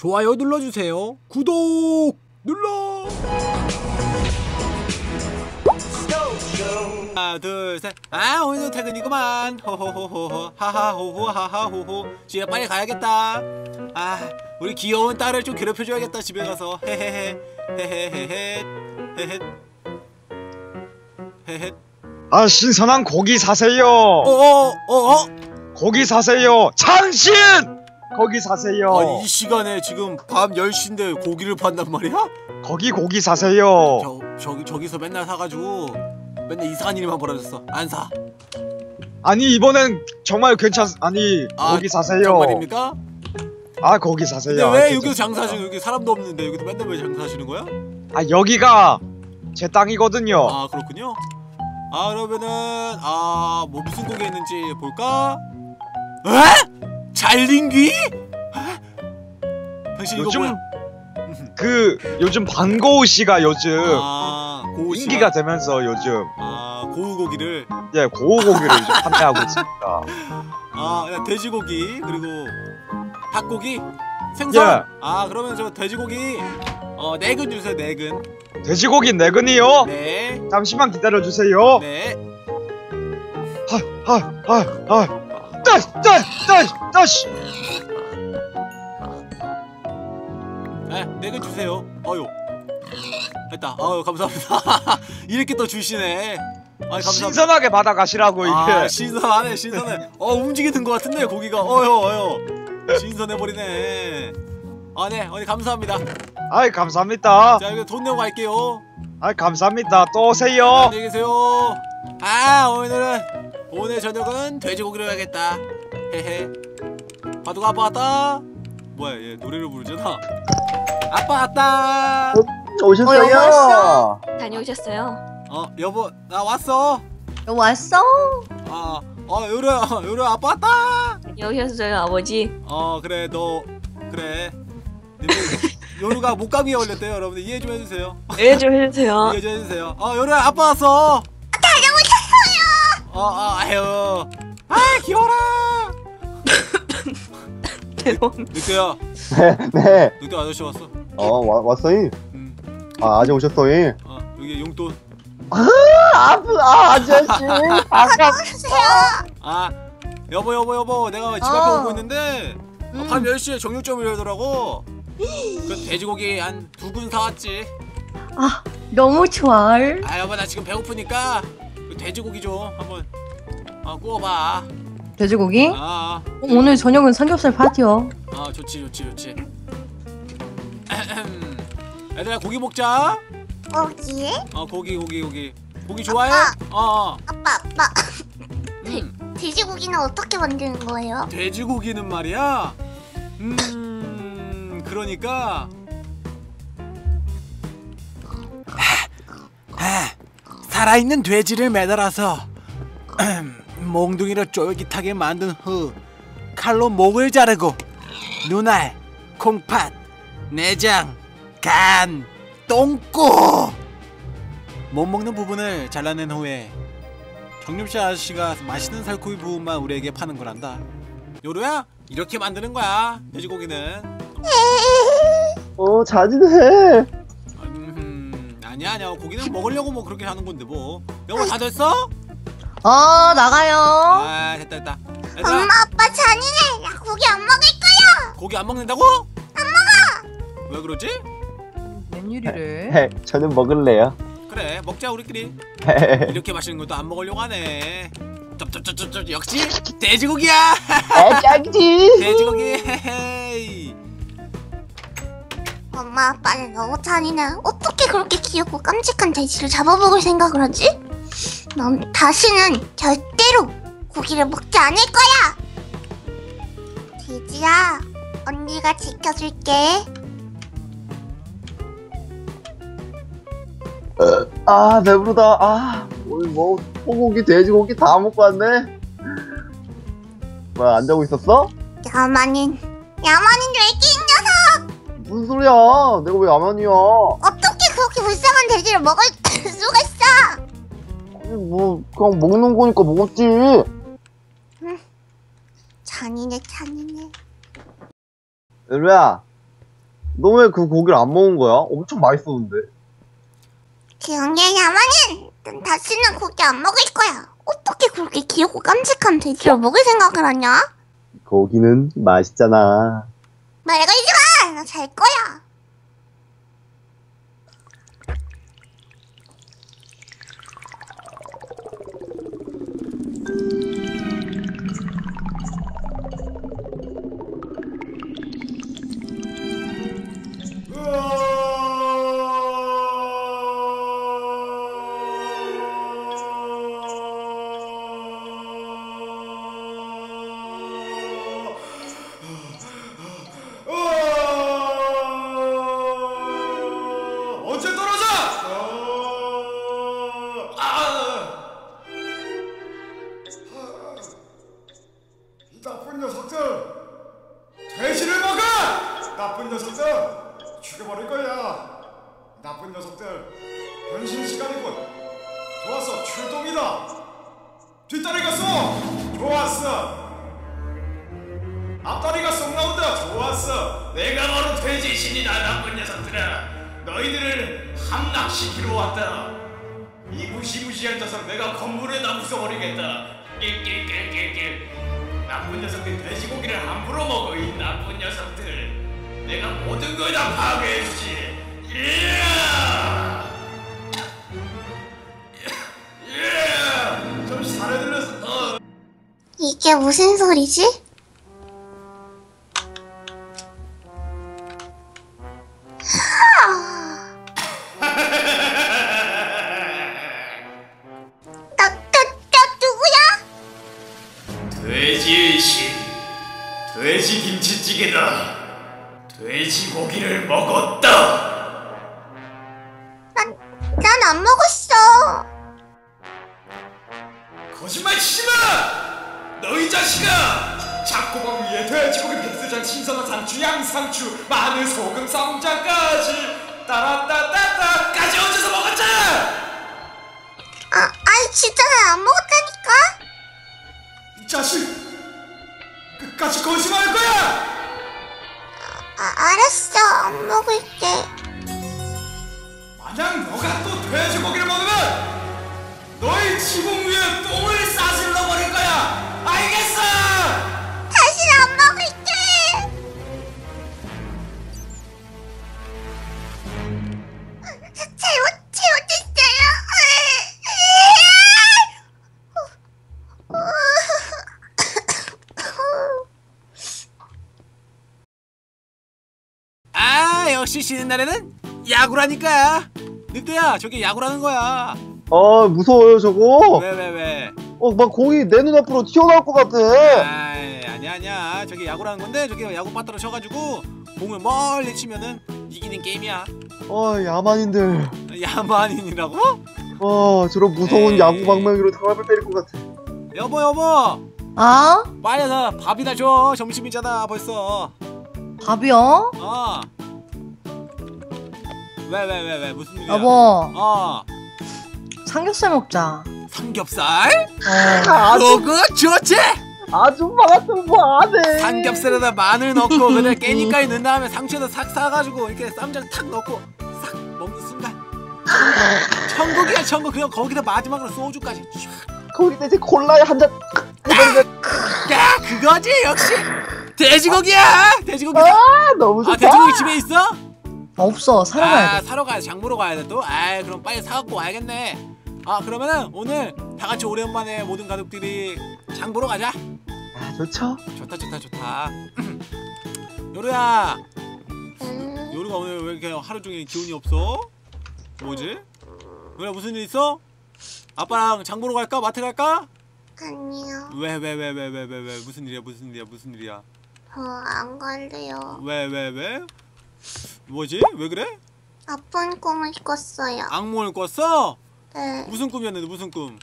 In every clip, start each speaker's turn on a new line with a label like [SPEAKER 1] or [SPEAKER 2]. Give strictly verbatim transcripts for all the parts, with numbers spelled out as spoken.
[SPEAKER 1] 좋아요 눌러주세요. 구독 눌러. 하나 둘 셋. 아 오늘도 퇴근이구만. 호호호호호 하하호호 하하호호. 집에 빨리 가야겠다. 아 우리 귀여운 딸을 좀 괴롭혀줘야겠다. 집에 가서 헤헤헤 헤헤헤헤 헤헤 헤헤.
[SPEAKER 2] 아 신선한 고기 사세요.
[SPEAKER 1] 어어 어어.
[SPEAKER 2] 고기 사세요. 당신 고기 사세요.
[SPEAKER 1] 아, 이 시간에 지금 밤 열 시인데 고기를 판단 말이야?
[SPEAKER 2] 거기 고기 사세요.
[SPEAKER 1] 저 저기 저기서 맨날 사가지고 맨날 이상한 일만 벌어졌어. 안 사.
[SPEAKER 2] 아니 이번엔 정말 괜찮. 아니
[SPEAKER 1] 아,
[SPEAKER 2] 고기 사세요.
[SPEAKER 1] 정말입니까?
[SPEAKER 2] 아 고기 사세요.
[SPEAKER 1] 근데
[SPEAKER 2] 아,
[SPEAKER 1] 왜
[SPEAKER 2] 괜찮...
[SPEAKER 1] 여기서 장사하시는 여기 사람도 없는데 여기서 맨날 왜 장사하시는 거야?
[SPEAKER 2] 아 여기가 제 땅이거든요.
[SPEAKER 1] 아 그렇군요. 아 그러면은 아 뭐 무슨 고기 있는지 볼까? 에? 잘린귀? 당신 이거
[SPEAKER 2] 요즘
[SPEAKER 1] 뭐야?
[SPEAKER 2] 그 요즘 반고우 씨가 요즘
[SPEAKER 1] 아 고우 씨가
[SPEAKER 2] 인기가 되면서 요즘
[SPEAKER 1] 아 고우 고기를
[SPEAKER 2] 예 고우 고기를 요즘 판매하고 있습니다.
[SPEAKER 1] 아 그냥 돼지고기 그리고 닭고기 생선.
[SPEAKER 2] 예.
[SPEAKER 1] 아 그러면 저 돼지고기 어 네근 주세요. 네근.
[SPEAKER 2] 돼지고기 네근이요?
[SPEAKER 1] 네.
[SPEAKER 2] 잠시만 기다려 주세요.
[SPEAKER 1] 네.
[SPEAKER 2] 하하하하 따시 따시 따시 따시.
[SPEAKER 1] 네, 네근 주세요. 어유. 됐다. 어유 감사합니다. 이렇게 또 주시네. 아 감사합니다.
[SPEAKER 2] 신선하게 받아가시라고 이게.
[SPEAKER 1] 아 신선하네 신선해. 어 움직이는 것 같은데 고기가. 어여 어여. 신선해 버리네. 아 네, 어디 감사합니다.
[SPEAKER 2] 아이 감사합니다.
[SPEAKER 1] 자 이거 돈 내고 갈게요.
[SPEAKER 2] 아이 감사합니다. 또 오세요.
[SPEAKER 1] 안녕히 계세요. 아 오늘은 오늘 저녁은 돼지고기로 해야겠다. 헤헤. 바둑 아빠 왔다. 뭐야 얘 노래를 부르잖아. 아빠 왔다.
[SPEAKER 3] 어, 오셨어요?
[SPEAKER 4] 어, 여보 왔어? 다녀오셨어요?
[SPEAKER 1] 어 여보 나 왔어.
[SPEAKER 4] 여보 왔어?
[SPEAKER 1] 아 어 요래 요래 아빠 왔다.
[SPEAKER 4] 다녀오셨어요 아버지?
[SPEAKER 1] 어 그래 너 그래. 요루가 목감기에 걸렸대요. 여러분들 이해 좀 해주세요.
[SPEAKER 4] 이해 좀 해주세요.
[SPEAKER 1] 이해 좀 해주세요. 어 요래 아빠 왔어. 다녀오셨어요. 어, 어 아유 아 귀여워라.
[SPEAKER 4] 대박.
[SPEAKER 1] 늑대야.
[SPEAKER 3] 네, 네.
[SPEAKER 1] 늑대 아저씨 왔어.
[SPEAKER 3] 어, 와, 왔어요?
[SPEAKER 1] 음.
[SPEAKER 3] 아, 아직 오셨어요?
[SPEAKER 1] 어 여기 용돈.
[SPEAKER 3] 아, 아, 아저씨. 아까.
[SPEAKER 1] 아 여보 여보 여보 내가 집 앞에
[SPEAKER 4] 어.
[SPEAKER 1] 오고 있는데
[SPEAKER 4] 음.
[SPEAKER 1] 어, 밤 열 시에 정육점을 열더라고. 그 돼지고기 한 두 근 사왔지.
[SPEAKER 4] 아 너무 좋아.
[SPEAKER 1] 아 여보 나 지금 배고프니까 그 돼지고기 좀 한번 어, 구워봐.
[SPEAKER 4] 돼지고기?
[SPEAKER 1] 아,
[SPEAKER 4] 어, 오늘 저녁은 삼겹살 파티요.
[SPEAKER 1] 아 좋지 좋지 좋지. 얘들아 고기 먹자.
[SPEAKER 5] 고기?
[SPEAKER 1] 어 고기 고기 고기 고기 좋아해? 어, 어.
[SPEAKER 5] 아빠 아빠
[SPEAKER 1] 음.
[SPEAKER 5] 돼지고기는 어떻게 만드는 거예요?
[SPEAKER 1] 돼지고기는 말이야. 음 그러니까 살아있는 돼지를 매달아서 몽둥이로 쫄깃하게 만든 후 칼로 목을 자르고 눈알, 콩팥, 내장, 간, 똥꼬 못 먹는 부분을 잘라낸 후에 정육점 아저씨가 맛있는 살코기 부분만 우리에게 파는 거란다. 요루야 이렇게 만드는 거야 돼지고기는.
[SPEAKER 3] 어, 잔인해.
[SPEAKER 1] 음, 아니야 아니야 고기는 먹으려고 뭐 그렇게 하는 건데 뭐. 여보 다 됐어?
[SPEAKER 4] 어 나가요.
[SPEAKER 1] 아 됐다 됐다. 얘들아,
[SPEAKER 5] 엄마 아빠 잔인해. 나 고기 안 먹을 거야.
[SPEAKER 1] 고기 안 먹는다고? 안 먹어. 왜 그러지?
[SPEAKER 4] 웬일이래?
[SPEAKER 3] 네, 저는 먹을래요.
[SPEAKER 1] 그래 먹자 우리끼리. 이렇게 맛있는 것도 안 먹으려고 하네. 쩝쩝쩝쩝 역시 돼지고기야.
[SPEAKER 3] 아, 짱이지.
[SPEAKER 1] 돼지고기. 헤헤이.
[SPEAKER 5] 엄마 아빠는 너무 잔인해. 어떻게 그렇게 귀엽고 깜찍한 돼지를 잡아먹을 생각을 하지? 넌 다시는 절대로 고기를 먹지 않을 거야. 돼지야, 언니가 지켜줄게.
[SPEAKER 3] 아, 배부르다. 아, 오늘 뭐, 소고기, 돼지고기 다 먹고 왔네. 뭐야, 안 자고 있었어?
[SPEAKER 5] 야만인, 야만인 외계인 녀석!
[SPEAKER 3] 무슨 소리야? 내가 왜 야만이야?
[SPEAKER 5] 어떻게 그렇게 불쌍한 돼지를 먹을 수가 있어?
[SPEAKER 3] 아니, 뭐, 그냥 먹는 거니까 먹었지.
[SPEAKER 5] 잔인해, 잔인해.
[SPEAKER 3] 은우야, 너 왜 그 고기를 안 먹은 거야? 엄청 맛있었는데.
[SPEAKER 5] 기억의 야만인! 난 다시는 고기 안 먹을 거야. 어떻게 그렇게 귀엽고 깜찍한 돼지를 먹을 생각을 하냐?
[SPEAKER 3] 고기는 맛있잖아.
[SPEAKER 5] 말 걸지 마! 나 잘 거야.
[SPEAKER 6] 언제 떨어져? 이 나쁜 녀석들! 돼지를 먹어! 나쁜 녀석들! 죽여버릴 거야! 나쁜 녀석들! 변신 시간이군! 좋았어! 출동이다! 뒷다리가 쏙! 좋았어! 앞다리가 쏙 나온다! 좋았어! 내가 바로 돼지 신이다! 나쁜 녀석들아! 너희들을 함락시키러 왔다! 이 무시무시한 녀석 내가 건물에다 부숴버리겠다! 낄낄낄낄낄! 나쁜 녀석들 돼지고기를 함부로 먹어 이 나쁜 녀석들! 내가 모든 걸 다 파괴해주지! 이야! 이야! 좀 살에 들려서 어.
[SPEAKER 5] 이게 무슨 소리지? 나, 나, 나 누구야?
[SPEAKER 6] 돼지의 신, 돼지 김치찌개다. 돼지고기를 먹었다.
[SPEAKER 5] 난, 난 안 먹었어.
[SPEAKER 6] 거짓말 치지 마! 너희 자식아! 잡곡밥 위에 돼지고기 백스장 신선한 상추, 양상추, 마늘, 소금, 쌈장까지 따라따따따까지 얹어서 먹었잖아!
[SPEAKER 5] 아, 아이, 진짜 난 안 먹었다니까?
[SPEAKER 6] 이 자식! 끝까지 거짓말할 거야!
[SPEAKER 5] 아, 알았어. 안 먹을게.
[SPEAKER 6] 만약 너가 또 돼지고기를 먹으면 너희 지붕 위에 똥을 싸질러 버릴 거야! 알겠어!
[SPEAKER 5] 다신 안 먹을게. 잘못, 잘못했어요.
[SPEAKER 1] 아 역시 쉬는 날에는 야구라니까. 늑대야 저게 야구라는 거야.
[SPEAKER 3] 아 무서워요 저거.
[SPEAKER 1] 왜 왜 왜?
[SPEAKER 3] 어 막 고기 내 눈앞으로 튀어나올 것 같아.
[SPEAKER 1] 아이 아니야 아니야 저게 야구라는 건데 저게 야구 빠따로 쳐가지고 공을 멀리 치면은 이기는 게임이야.
[SPEAKER 3] 어 야만인들.
[SPEAKER 1] 야만인이라고?
[SPEAKER 3] 어 저런 무서운
[SPEAKER 1] 에이.
[SPEAKER 3] 야구 방망이로 당합을 때릴 것 같아.
[SPEAKER 1] 여보 여보
[SPEAKER 4] 아?
[SPEAKER 1] 빨리 와서 밥이나 줘. 점심이잖아 벌써.
[SPEAKER 4] 밥이요?
[SPEAKER 1] 어. 왜 왜 왜 왜 무슨 일이야?
[SPEAKER 4] 여보,
[SPEAKER 1] 어.
[SPEAKER 4] 삼겹살 먹자.
[SPEAKER 1] 삼겹살?
[SPEAKER 4] 어.
[SPEAKER 3] 아주
[SPEAKER 1] 그거 좋지?
[SPEAKER 3] 아줌마 같은 뭐 안해.
[SPEAKER 1] 삼겹살에다 마늘 넣고 그다음에 깨니까지 넣은 다음에 상추에다 싹 싸가지고 이렇게 쌈장 탁 넣고 싹 먹는 순간 천국이야 천국. 그냥 거기다 마지막으로 소주까지 촤악.
[SPEAKER 3] 거기 대체 콜라에 한 잔.
[SPEAKER 1] 야 그거지 역시 돼지고기야. 돼지고기. 사...
[SPEAKER 3] 아 너무
[SPEAKER 1] 아
[SPEAKER 3] 좋다.
[SPEAKER 1] 돼지고기 집에 있어?
[SPEAKER 4] 없어, 사러
[SPEAKER 1] 아
[SPEAKER 4] 가야 돼.
[SPEAKER 1] 사러 가야 돼. 장 보러 가야 돼 또. 아 그럼 빨리 사갖고 와야겠네. 아 그러면은 오늘 다 같이 오랜만에 모든 가족들이 장 보러 가자.
[SPEAKER 3] 아 좋죠.
[SPEAKER 1] 좋다 좋다 좋다. 요루야
[SPEAKER 5] 음,
[SPEAKER 1] 요루가 오늘 왜 이렇게 하루 종일 기운이 없어? 뭐지? 요루야 무슨 일 있어? 아빠랑 장 보러 갈까? 마트 갈까?
[SPEAKER 5] 아니요.
[SPEAKER 1] 왜 왜 왜 왜 왜 왜 왜 무슨 일이야 무슨 일이야 무슨 일이야?
[SPEAKER 5] 저 안 갈래요.
[SPEAKER 1] 왜 왜 왜? 뭐지? 왜 그래?
[SPEAKER 5] 아픈 꿈을 꿨어요.
[SPEAKER 1] 악몽을 꿨어?
[SPEAKER 5] 네.
[SPEAKER 1] 무슨 꿈이었는데 무슨 꿈?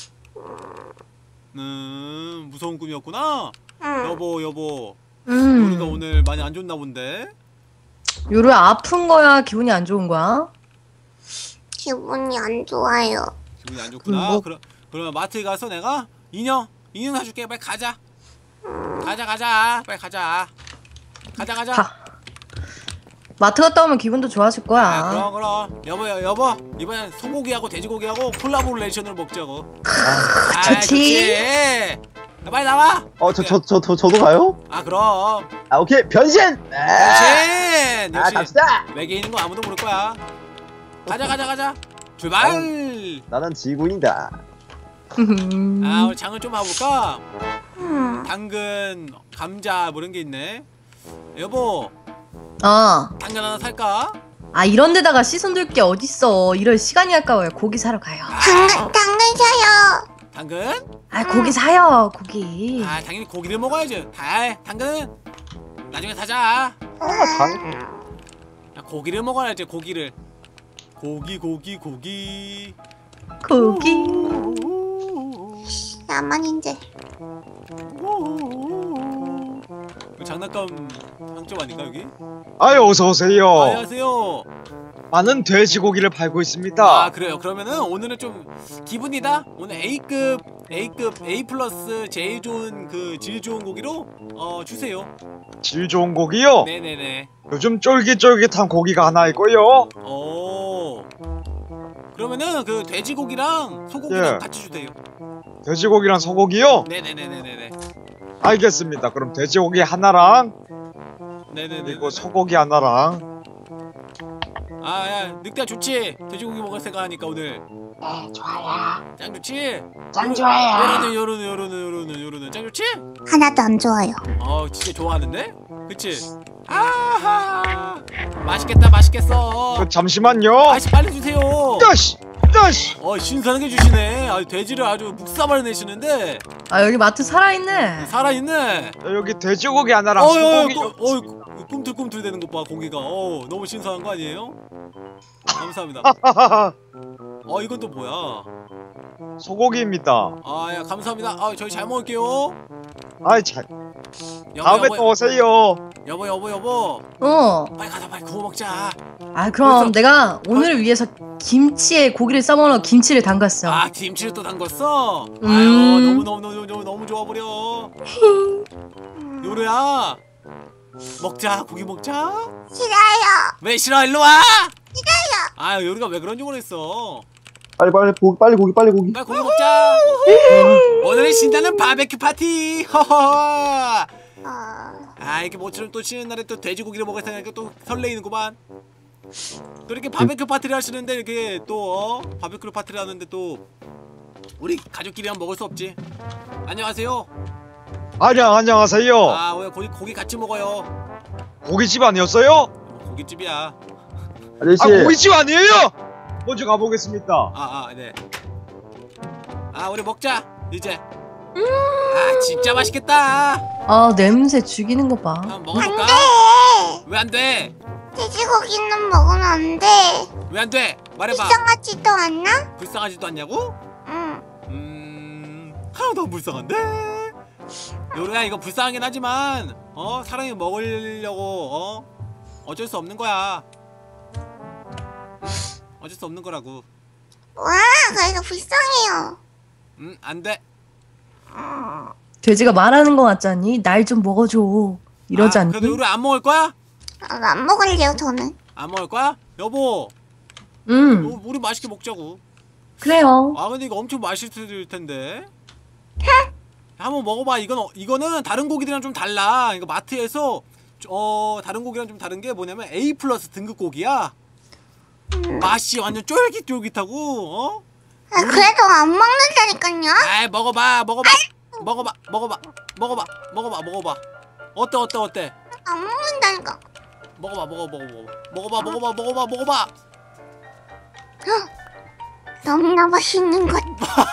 [SPEAKER 1] 음 무서운 꿈이었구나.
[SPEAKER 5] 응.
[SPEAKER 1] 여보 여보
[SPEAKER 4] 음.
[SPEAKER 1] 요루가 오늘 많이 안 좋나 본데?
[SPEAKER 4] 요루야 아픈 거야? 기분이 안 좋은 거야?
[SPEAKER 5] 기분이 안 좋아요.
[SPEAKER 1] 기분이 안 좋구나.
[SPEAKER 4] 뭐-
[SPEAKER 1] 그럼 그러면 마트에 가서 내가 인형 인형 사줄게. 빨리 가자. 가자 가자. 빨리 가자. 가자 가자.
[SPEAKER 4] 가. 마트 갔다 오면 기분도 좋아질 거야.
[SPEAKER 1] 아 그럼 그럼 여보 여보 이번엔 소고기하고 돼지고기하고 콜라보레이션을 먹자고. 아,
[SPEAKER 4] 좋지.
[SPEAKER 1] 좋지. 야, 빨리 나와.
[SPEAKER 3] 어, 저, 저, 저, 저, 저도 가요?
[SPEAKER 1] 아 그럼.
[SPEAKER 3] 아, 오케이. 변신! 아,
[SPEAKER 1] 그렇지.
[SPEAKER 3] 아
[SPEAKER 1] 역시
[SPEAKER 3] 갑시다!
[SPEAKER 1] 외계에 있는 거 아무도 모를 거야. 가자 가자 가자. 출발.
[SPEAKER 3] 나는 지구인이다.
[SPEAKER 1] 아 우리 장을 좀 봐볼까?
[SPEAKER 5] 음.
[SPEAKER 1] 당근, 감자 뭐 이런 게 있네. 여보
[SPEAKER 4] 어.
[SPEAKER 1] 당근 하나 살까?
[SPEAKER 4] 아 이런 데다가 시선 둘 게 어딨어. 이럴 시간이 아까워요. 고기 사러 가요.
[SPEAKER 5] 당근 당근 사요.
[SPEAKER 1] 당근?
[SPEAKER 4] 아 고기 사요. 고기.
[SPEAKER 1] 아 당연히 고기를 먹어야지. 다 당근 나중에 사자.
[SPEAKER 3] 아, 장.
[SPEAKER 1] 야, 고기를 먹어야지. 고기를. 고기 고기 고기.
[SPEAKER 4] 고기.
[SPEAKER 5] 야만인데.
[SPEAKER 1] 그 장난감 상점 아닌가 여기?
[SPEAKER 2] 아유 어서 오세요.
[SPEAKER 1] 안녕하세요.
[SPEAKER 2] 많은 돼지고기를 팔고 있습니다.
[SPEAKER 1] 아 그래요. 그러면은 오늘은 좀 기분이다. 오늘 A급 A급 A 플러스 제일 좋은 그 질 좋은 고기로 어 주세요.
[SPEAKER 2] 질 좋은 고기요.
[SPEAKER 1] 네네네.
[SPEAKER 2] 요즘 쫄깃쫄깃한 고기가 하나 있고요.
[SPEAKER 1] 오. 그러면은 그 돼지고기랑 소고기랑
[SPEAKER 2] 예.
[SPEAKER 1] 같이 주세요.
[SPEAKER 2] 돼지고기랑 소고기요.
[SPEAKER 1] 네네네네네.
[SPEAKER 2] 알겠습니다. 그럼 돼지고기 하나랑
[SPEAKER 1] 네네네.
[SPEAKER 2] 그리고 소고기 하나랑.
[SPEAKER 1] 아야 늑대야 좋지. 돼지고기 먹을 생각하니까 오늘.
[SPEAKER 5] 네 좋아요.
[SPEAKER 1] 짱 좋지.
[SPEAKER 5] 짱 좋아요.
[SPEAKER 1] 요러는 요러는 요러는 요러는 요러는 짱 좋지.
[SPEAKER 5] 하나도 안 좋아요.
[SPEAKER 1] 어 진짜 좋아하는데? 그치? 아하 맛있겠다 맛있겠어.
[SPEAKER 2] 그, 잠시만요.
[SPEAKER 1] 아씨 빨리 주세요.
[SPEAKER 2] 다시 다시.
[SPEAKER 1] 어 신선하게 주시네. 아 돼지를 아주 묵사발을 내시는데
[SPEAKER 4] 아 여기 마트 살아있네.
[SPEAKER 1] 살아있네.
[SPEAKER 2] 여기 돼지고기 하나랑
[SPEAKER 1] 어이
[SPEAKER 2] 소고기.
[SPEAKER 1] 어이 어이 꿈틀꿈틀 되는 것 봐 고기가. 어 너무 신선한 거 아니에요? 감사합니다. 어 이건 또 뭐야?
[SPEAKER 2] 소고기입니다.
[SPEAKER 1] 아야 감사합니다. 아 저희 잘 먹을게요.
[SPEAKER 2] 아이 잘.
[SPEAKER 1] 여보
[SPEAKER 2] 다음에
[SPEAKER 1] 여보,
[SPEAKER 2] 또 오세요.
[SPEAKER 1] 여보 여보 여보
[SPEAKER 4] 어.
[SPEAKER 1] 빨리 가자 빨리 구워 먹자.
[SPEAKER 4] 아 그럼
[SPEAKER 1] 벌써-
[SPEAKER 4] 내가 오늘을 위해서 김치에 고기를 싸먹어 김치를 담갔어.
[SPEAKER 1] 아 김치를 또 담궜어?
[SPEAKER 4] 음.
[SPEAKER 1] 아유 너무 너무 너무 너무 너무 좋아 버려. 요루야 먹자 고기 먹자.
[SPEAKER 5] 싫어요.
[SPEAKER 1] 왜 싫어 일로 와. 싫어요. 아 요루가 왜 그런지 모르겠어.
[SPEAKER 3] 빨리, 빨리, 고기, 빨리, 고기, 빨리, 고기.
[SPEAKER 1] 빨리 고기 먹자. 오늘은 신나는 바베큐 파티. 허허.
[SPEAKER 5] 어...
[SPEAKER 1] 아 이렇게 모처럼 또 쉬는 날에 또 돼지고기를 먹을 생각하니까 또 설레이는구만. 또 이렇게 바베큐 파티를 하시는데 이렇게 또 어? 바베큐 파티를 하는데 또 우리 가족끼리만 먹을 수 없지. 안녕하세요.
[SPEAKER 2] 안녕 안녕하세요.
[SPEAKER 1] 아 왜 고기 고기 같이 먹어요?
[SPEAKER 2] 고깃집 아니었어요?
[SPEAKER 1] 고깃집이야.
[SPEAKER 3] 아저씨.
[SPEAKER 2] 아 고깃집 아니에요? 먼저 가보겠습니다.
[SPEAKER 1] 아 아 네. 아 우리 먹자 이제. 아 진짜 맛있겠다.
[SPEAKER 4] 아 냄새 죽이는 거 봐.
[SPEAKER 1] 한번 먹어볼까?
[SPEAKER 5] 네.
[SPEAKER 1] 왜 안 돼?
[SPEAKER 5] 돼지고기는 먹으면 안 돼.
[SPEAKER 1] 왜 안 돼? 말해봐.
[SPEAKER 5] 이상하지도 않나?
[SPEAKER 1] 불쌍하지도 않냐고?
[SPEAKER 5] 응.
[SPEAKER 1] 음 하나도 안 불쌍한데? 요루야 이거 불쌍하긴 하지만 어 사람이 먹으려고 어 어쩔 수 없는 거야. 어쩔 수 없는 거라고.
[SPEAKER 5] 와, 그래서 불쌍해요.
[SPEAKER 1] 음 안돼.
[SPEAKER 4] 돼지가 말하는 거 같잖니? 날 좀 먹어줘. 이러지
[SPEAKER 1] 아,
[SPEAKER 4] 않니?
[SPEAKER 1] 그래도 요루 안 먹을 거야?
[SPEAKER 5] 아, 안 먹을래요, 저는.
[SPEAKER 1] 안 먹을 거야? 여보
[SPEAKER 4] 응.
[SPEAKER 1] 요- 우리 맛있게 먹자고.
[SPEAKER 4] 그래요.
[SPEAKER 1] 아 근데 이거 엄청 맛있을 텐데. 한번 먹어봐. 이건 어, 이거는 다른 고기들이랑 좀 달라. 이거 마트에서 어 다른 고기랑 좀 다른 게 뭐냐면 A 플러스 등급 고기야. 맛이 완전 쫄깃쫄깃하고 어?
[SPEAKER 5] 아, 그래도 안 먹는다니까요.
[SPEAKER 1] 아이 먹어봐 먹어봐 먹어봐 먹어봐 먹어봐 먹어봐 먹어봐 어때 어때 어때
[SPEAKER 5] 안 먹는다니까.
[SPEAKER 1] 먹어봐 먹어봐 먹어봐 먹어봐 먹어봐 먹어봐
[SPEAKER 5] 너무나 맛있는 것.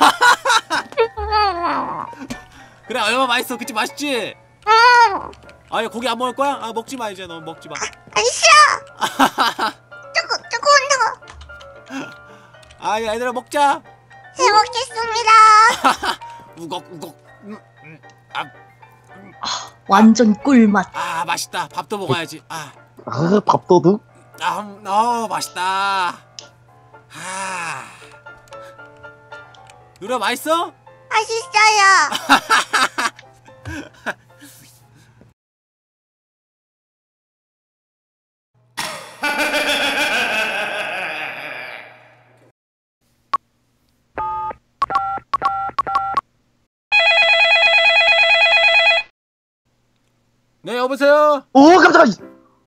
[SPEAKER 1] 그래 얼마 맛있어 그치 맛있지? 아야 고기 안 먹을 거야? 아 먹지마 이제 너 먹지마.
[SPEAKER 5] 아니, 싫어. 뜨거, 뜨거운 거.
[SPEAKER 1] 아 얘들아 먹자.
[SPEAKER 5] 잘 먹겠습니다.
[SPEAKER 1] 우걱 우걱 음, 음, 아,
[SPEAKER 4] 완전 꿀맛.
[SPEAKER 1] 아 맛있다. 밥도 먹어야지. 아,
[SPEAKER 3] 아, 밥도둑?
[SPEAKER 1] 아, 음, 어 맛있다. 아, 누나 맛있어?
[SPEAKER 5] 맛있어요.
[SPEAKER 1] 네, 여보세요?
[SPEAKER 3] 오 깜짝아.